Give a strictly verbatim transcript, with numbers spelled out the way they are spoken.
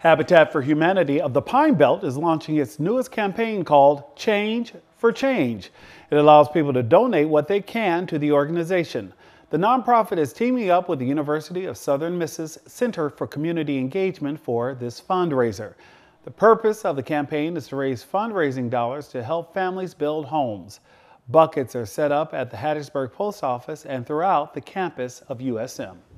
Habitat for Humanity of the Pine Belt is launching its newest campaign called Change for Change. It allows people to donate what they can to the organization. The nonprofit is teaming up with the University of Southern Miss's Center for Community Engagement for this fundraiser. The purpose of the campaign is to raise fundraising dollars to help families build homes. Buckets are set up at the Hattiesburg Post Office and throughout the campus of U S M.